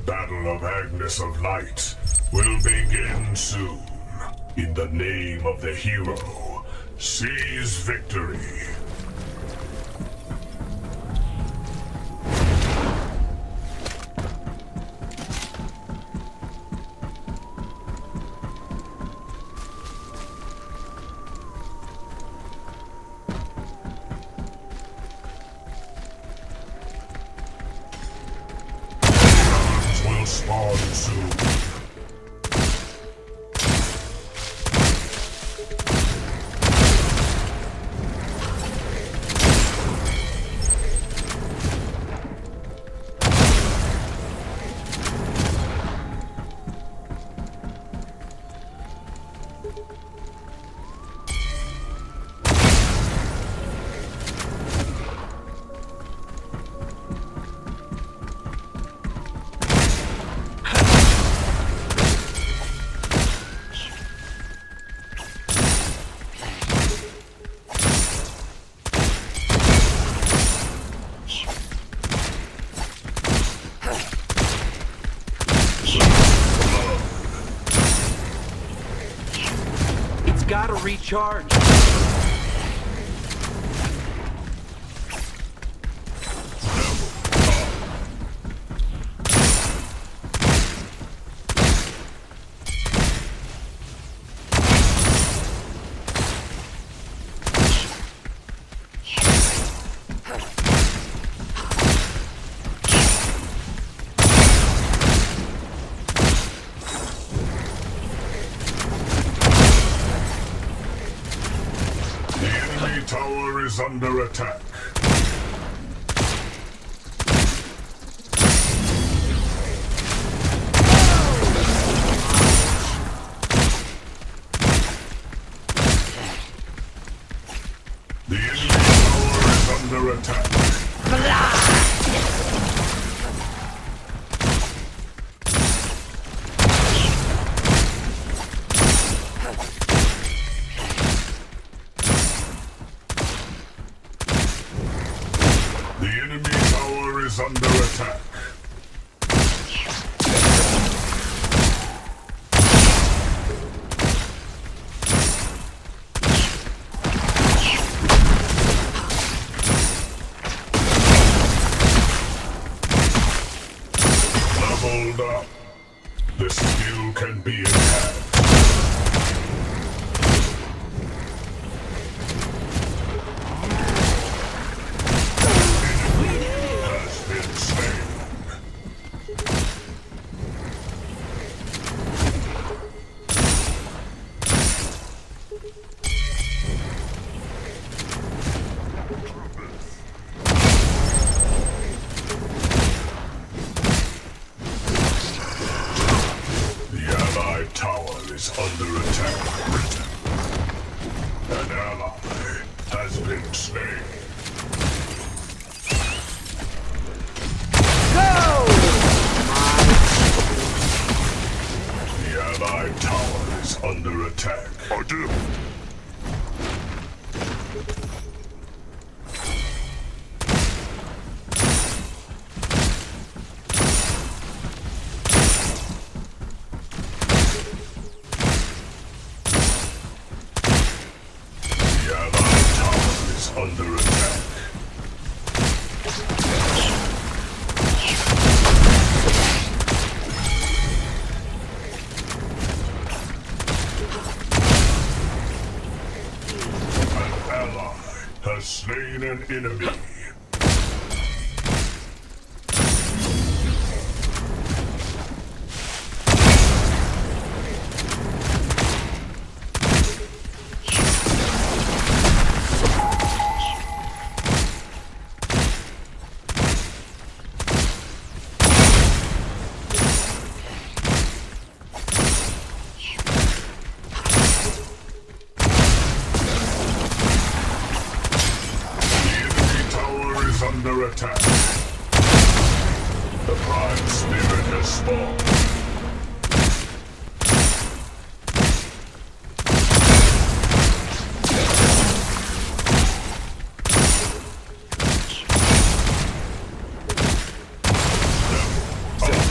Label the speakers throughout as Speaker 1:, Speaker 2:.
Speaker 1: Battle of Agnes of Light will begin soon. In the name of the hero, seize victory. Will spawn soon.
Speaker 2: Gotta recharge.
Speaker 1: Tower is under attack. The enemy tower is under attack. The enemy tower is under attack. Leveled up. The skill can be enhanced. Under attack. An ally has been slain.
Speaker 2: Go!
Speaker 1: The allied tower is under attack. I do. Under attack. An ally has slain an enemy. Under attack. The Prime Spirit has spawned.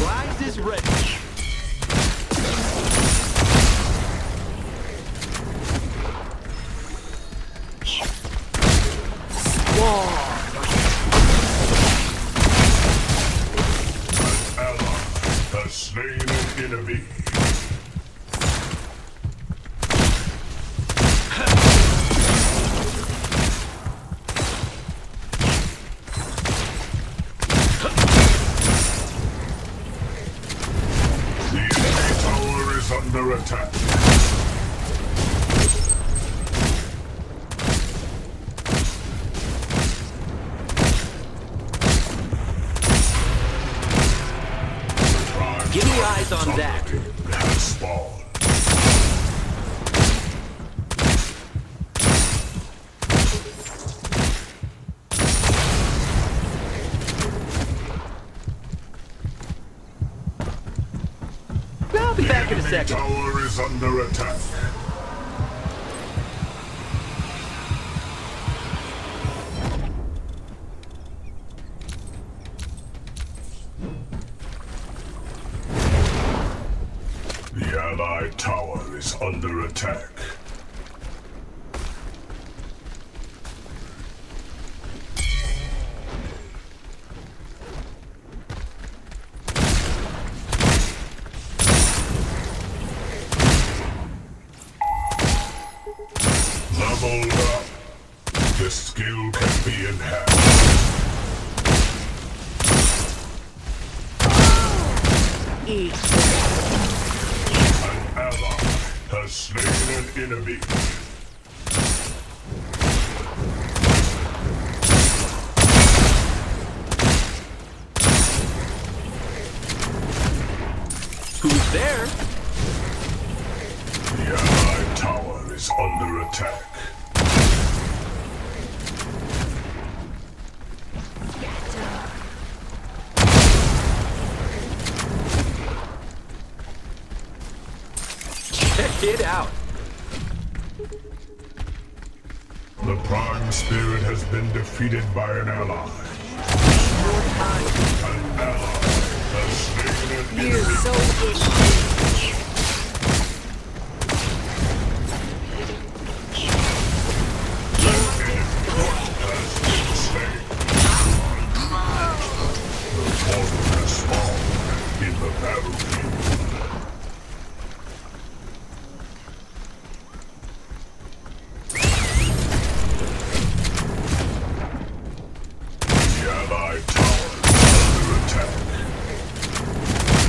Speaker 2: Rise is ready.
Speaker 1: Has slain an enemy. The enemy tower is under attack.
Speaker 2: Give me eyes on that.
Speaker 1: Has spawned.
Speaker 2: I'll be back in a
Speaker 1: The
Speaker 2: second.
Speaker 1: tower is under attack. The allied tower is under attack. Leveled up. The skill can be enhanced. An ally has slain an enemy.
Speaker 2: Who's there?
Speaker 1: The allied tower is under attack.
Speaker 2: Check it out.
Speaker 1: The Prime Spirit has been defeated by an ally. An ally has slain an
Speaker 3: You're
Speaker 1: enemy.
Speaker 3: so itchy.
Speaker 1: Has been slain. The portal has spawned in the battlefield. The allied tower is under attack.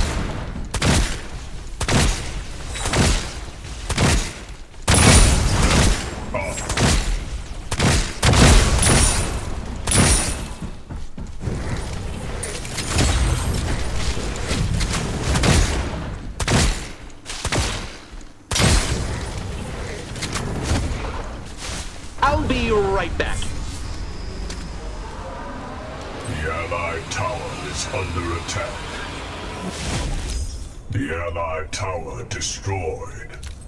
Speaker 2: I'll be right back.
Speaker 1: The allied tower is under attack. The allied tower destroyed.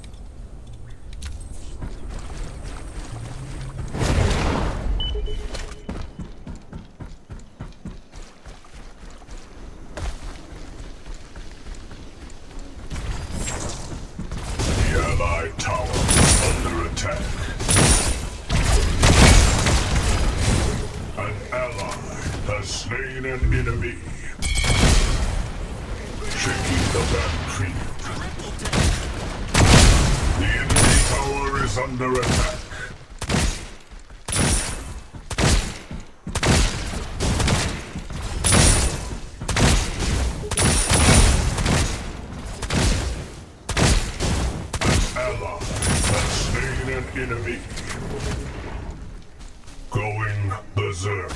Speaker 1: The allied tower is under attack. An ally has slain an enemy. Shaking the battlefield. The enemy tower is under attack. An ally has slain an enemy. Going berserk.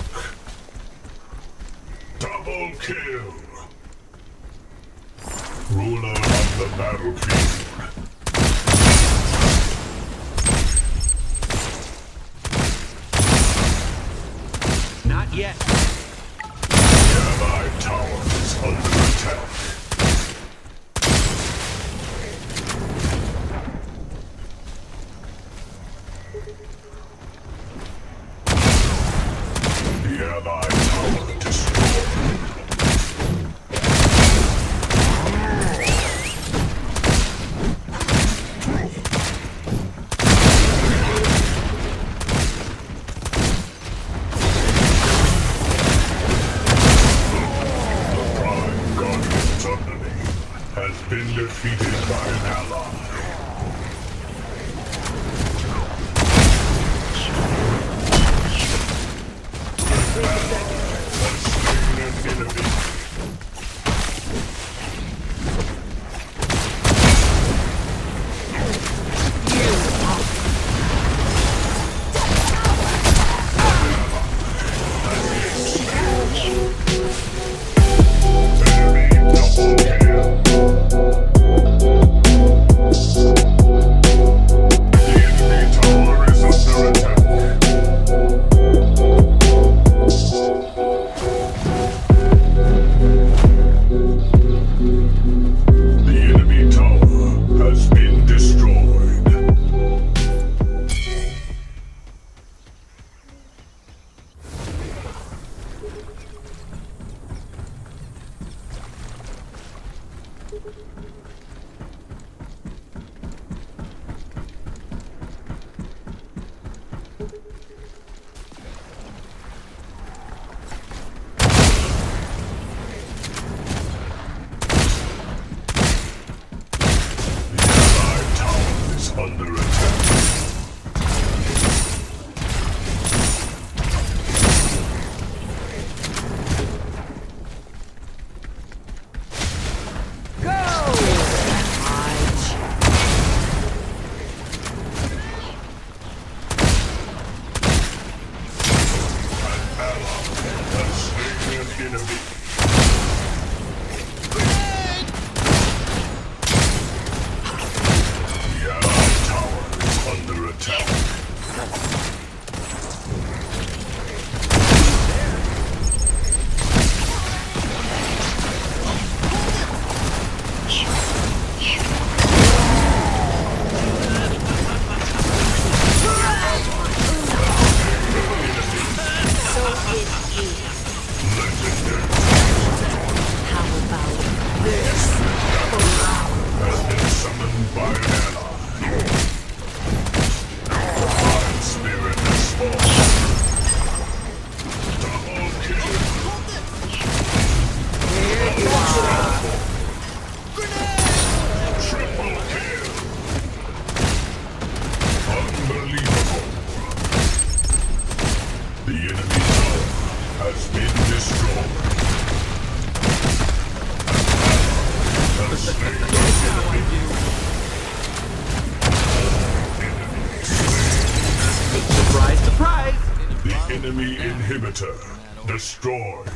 Speaker 1: Double kill. Ruler of the battlefield.
Speaker 2: Not yet.
Speaker 1: The allied tower is under attack. The allied tower destroyed. been defeated by an ally. Has slain an enemy. Under attack.
Speaker 2: Surprise, surprise!
Speaker 1: The enemy inhibitor destroyed.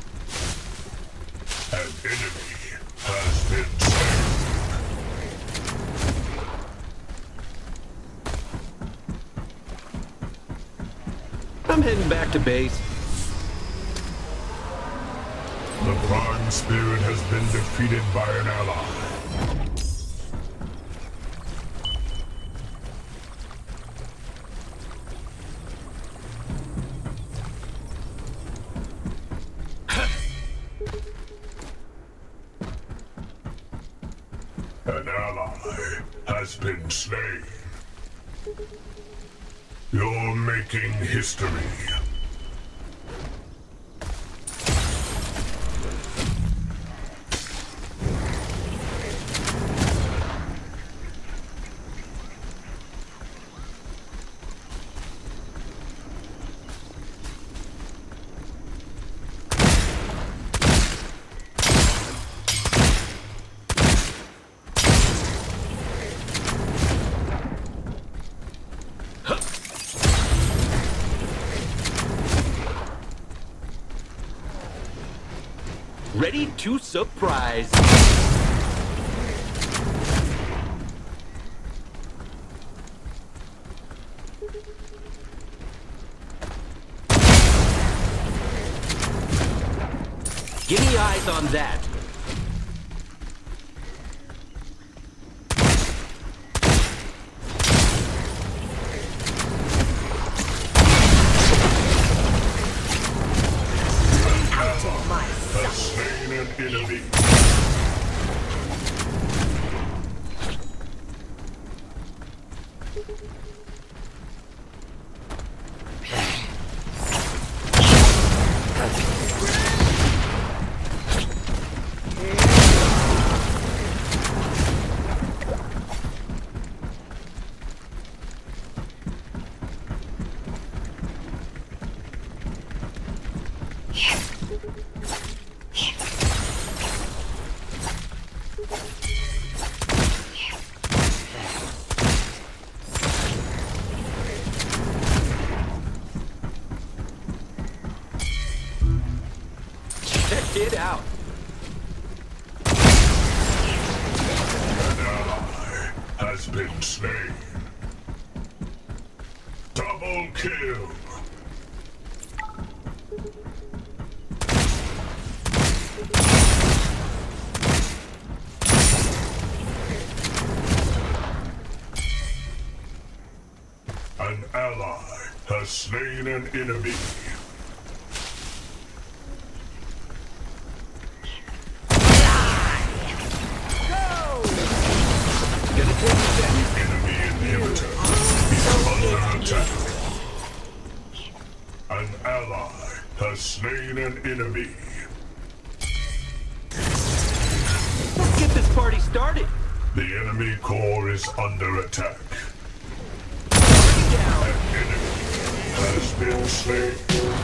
Speaker 1: An enemy has been slain.
Speaker 2: I'm heading back to base.
Speaker 1: The Prime Spirit has been defeated by an ally. An ally has been slain. You're making history.
Speaker 2: Ready to surprise. Give me eyes on that.
Speaker 1: Has slain an enemy.
Speaker 2: Check it out.
Speaker 1: An ally has been slain. Double kill. An ally has slain an enemy.
Speaker 2: Gonna take that.
Speaker 1: Enemy inhibitor is under attack. An ally has slain an enemy.
Speaker 2: Let's get this party started.
Speaker 1: The enemy core is under attack.
Speaker 2: Bring it down.
Speaker 1: An enemy has been slain.